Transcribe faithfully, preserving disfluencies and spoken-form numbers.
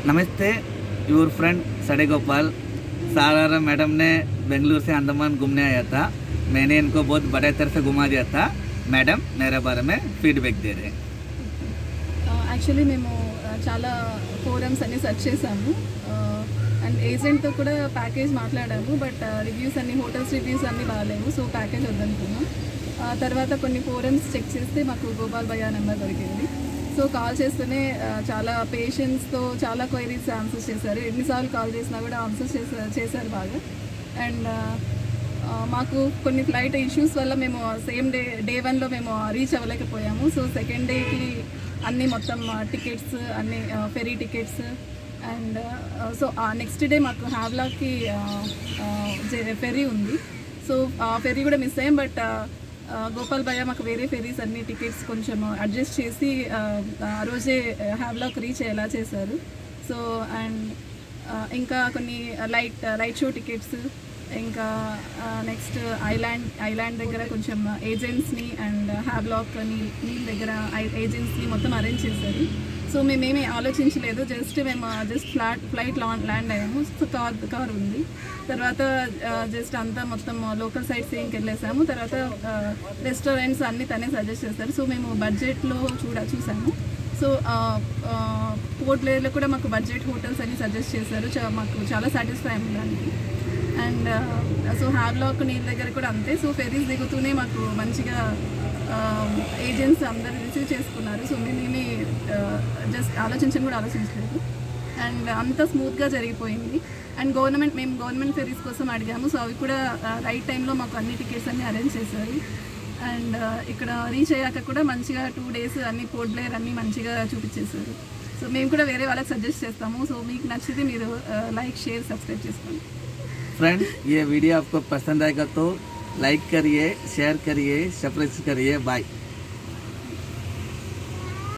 नमस्ते, your friend सड़े गोपाल। सारा मैडम ने बेंगलुरु से अंडमान घूमने आया था। मैंने इनको बहुत बड़े तरह से घुमा दिया था। मैडम मेरे बारे में फीडबैक दे रहे हैं। యాక్చువల్లీ మేము చాలా ఫోరమ్స్ అన్ని సెర్చ్ చేసాము అండ్ ఏజెంట్తో కూడా ప్యాకేజ్ మాట్లాడాము. బట్ రివ్యూస్ అన్ని హోటల్స్ రివ్యూస్ అన్నీ బాగాలేవు, సో ప్యాకేజ్ వద్దనుకున్నాం. తర్వాత కొన్ని ఫోరమ్స్ చెక్ చేస్తే మాకు గోపాల్ భయ్యా నెంబర్ దొరికింది. సో కాల్ చేస్తూనే చాలా పేషెన్స్తో చాలా క్వైరీస్ ఆన్సర్స్ చేశారు. ఎన్నిసార్లు కాల్ చేసినా కూడా ఆన్సర్స్ చేశారు చేశారు బాగా. అండ్ మాకు కొన్ని ఫ్లైట్ ఇష్యూస్ వల్ల మేము సేమ్ డే డే వన్లో మేము రీచ్ అవ్వలేకపోయాము. సో సెకండ్ డేకి అన్నీ మొత్తం టికెట్స్ అన్నీ ferry tickets and so next day మాకు హ్యావ్లాక్కి ఫెరీ ఉంది. సో ఆ ఫెరీ కూడా మిస్ అయ్యాం. బట్ గోపాల్ భయ్య మాకు వేరే ఫెరీస్ అన్ని టికెట్స్ కొంచెం అడ్జస్ట్ చేసి ఆ రోజే హ్యావ్లాక్ రీచ్ అయ్యేలా చేశారు. సో అండ్ ఇంకా కొన్ని లైట్ లైట్ షో టికెట్స్, ఇంకా నెక్స్ట్ ఐలాండ్ ఐలాండ్ దగ్గర కొంచెం ఏజెంట్స్ని అండ్ హ్యావ్లాక్ నీళ్ళ దగ్గర ఏజెంట్స్ని మొత్తం అరేంజ్ చేశారు. సో మేమేమీ ఆలోచించలేదు, జస్ట్ మేము జస్ట్ ఫ్లాట్ ఫ్లైట్ ల్యాండ్ అయ్యాము. సో కార్ కార్ ఉంది. తర్వాత జస్ట్ అంతా మొత్తం లోకల్ సైట్ సీయింగ్కి వెళ్ళేసాము. తర్వాత రెస్టారెంట్స్ అన్నీ తనే సజెస్ట్ చేస్తారు. సో మేము బడ్జెట్లో చూడ చూసాము. సో పోర్ట్ బ్లేయర్లో కూడా మాకు బడ్జెట్ హోటల్స్ అన్ని సజెస్ట్ చేశారు. చా మాకు చాలా సాటిస్ఫై అయింది దానికి. అండ్ సో హ్యావ్లాక్ నీళ్ళ దగ్గర కూడా అంతే. సో ఫెరీస్ దిగుతూనే మాకు మంచిగా ఏజెంట్స్ అందరు రిసీవ్ చేసుకున్నారు. సో మేమేమి జస్ట్ ఆలోచించని కూడా ఆలోచించలేదు. అండ్ అంతా స్మూత్గా జరిగిపోయింది. అండ్ గవర్నమెంట్ మేము గవర్నమెంట్ ఫెరీస్ కోసం అడిగాము. సో అవి కూడా రైట్ టైంలో మాకు అన్ని టికెట్స్ అన్నీ అరేంజ్ చేశారు. అండ్ ఇక్కడ రీచ్ అయ్యాక కూడా మంచిగా టూ డేస్ అన్ని పోర్ట్ బ్లేయర్ అన్నీ మంచిగా చూపించేశారు. సో మేము కూడా వేరే వాళ్ళకి సజెస్ట్ చేస్తాము. సో మీకు నచ్చితే మీరు లైక్ షేర్ సబ్స్క్రైబ్ చేసుకోండి. फ्रेंड, ये वीडियो आपको पसंद आएगा तो लाइक करिए, शेयर करिए, सब्सक्राइब करिए। बाय।